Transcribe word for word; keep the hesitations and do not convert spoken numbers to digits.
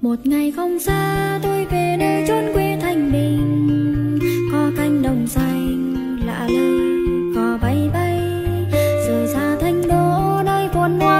Một ngày không xa tôi về nơi chốn quê thanh bình, có cánh đồng xanh lạ lơi cò bay bay, rời xa thành đô nơi phồn hoa.